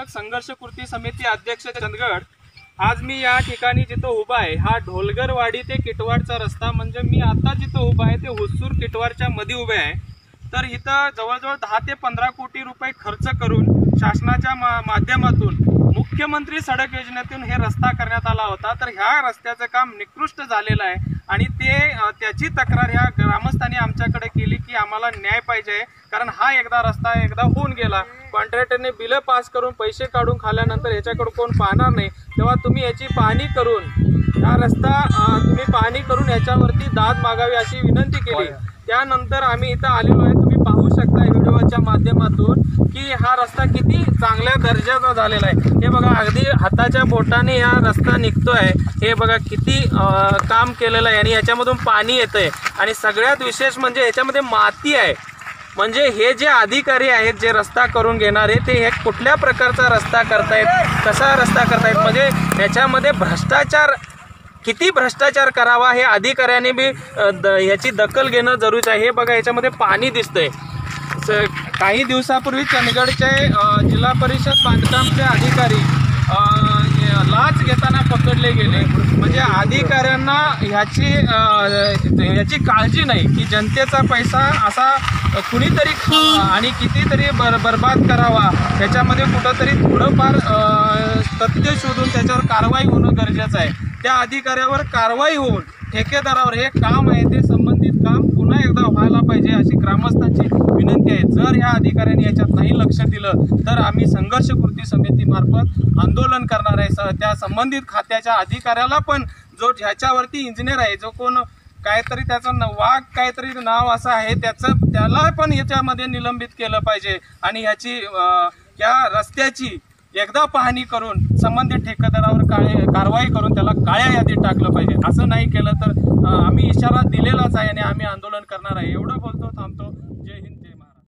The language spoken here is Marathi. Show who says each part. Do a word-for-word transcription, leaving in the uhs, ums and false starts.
Speaker 1: मार्फत संघर्ष कृती समिती अध्यक्ष चंदगड। आज मी या ठिकाणी जिथं उभा आहे हा ढोलगरवाडी ते किटवाडचा रस्ता, म्हणजे मी आता जिथं उभा आहे ते हुसूर किटवाडच्या मध्ये उभे आहे। तर इथं जवळजवळ दहा ते पंधरा कोटी रुपये खर्च करून शासनाच्या मा माध्यमातून मुख्यमंत्री सडक योजनेतून हे रस्ता करण्यात आला होता। तर ह्या रस्त्याचं काम निकृष्ट झालेलं आहे आणि ते त्याची तक्रार ह्या ग्रामस्थांनी आमच्याकडे केली की आम्हाला न्याय पाहिजे, कारण हा एकदा रस्ता एकदा होऊन गेला, कॉन्ट्रॅक्टरने बिलं पास करून पैसे काढून खाल्यानंतर याच्याकडे कोण पाहणार नाही, तेव्हा तुम्ही याची पाहणी करून हा रस्ता तुम्ही पाहणी करून याच्यावरती दाद मागावी अशी विनंती केली। त्यानंतर आम्ही इथं आलेलो आहे, तुम्ही पाहू शकता व्हिडिओच्या माध्यमातून की हा रस्ता किती चांगल्या दर्जाचा झालेला आहे। हे बघा अगदी हाताच्या बोटाने हा रस्ता निघतोय, हे बघा किती काम केलेलं आहे आणि याच्यामधून पाणी येतंय आणि सगळ्यात विशेष म्हणजे याच्यामध्ये माती आहे। म्हणजे हे जे अधिकारी आहेत जे रस्ता करून घेणारे ते हे कुठल्या प्रकारचा रस्ता करतायत, कसा रस्ता करतायत, म्हणजे याच्यामध्ये भ्रष्टाचार किती भ्रष्टाचार करावा हे अधिकाऱ्यांनी बी याची दखल घेणं जरुरीचं आहे। हे बघा याच्यामध्ये पाणी दिसतंय। काही दिवसापूर्वी चंदगडचे जिल्हा परिषद बांधकामचे अधिकारी लाच घेताना पकडले गेले, म्हणजे अधिकाऱ्यांना ह्याची याची काळजी नाही की जनतेचा पैसा असा कुणीतरी आणि कितीतरी बर बर्बाद करावा, ह्याच्यामध्ये कुठंतरी थोडंफार तथ्य शोधून त्याच्यावर कारवाई होणं गरजेचं आहे। त्या अधिकाऱ्यावर कारवाई होऊन ठेकेदारावर हे काम आहे ते संबंधित काम पुन्हा एकदा व्हायला पाहिजे अशी ग्रामस्थांची विनंती आहे। जर या अधिकाऱ्यांनी याच्यात नाही लक्ष दिलं तर आम्ही संघर्ष कृती समितीमार्फत आंदोलन करणार आहे। त्या संबंधित खात्याच्या अधिकाऱ्याला पण जो ह्याच्यावरती इंजिनियर आहे, जो कोण काहीतरी त्याचं वाघ काहीतरी नाव असं आहे, त्याचं त्याला पण याच्यामध्ये निलंबित केलं पाहिजे आणि ह्याची या रस्त्याची एकदा पाहणी करून संबंधित ठेकेदारावर काळे कारवाई करून त्याला काळ्या यादीत टाकलं पाहिजे। असं नाही केलं तर आम्ही इशारा दिलेलाच आहे आणि आम्ही आंदोलन करणार आहे। एवढं बोलतो, थांबतो।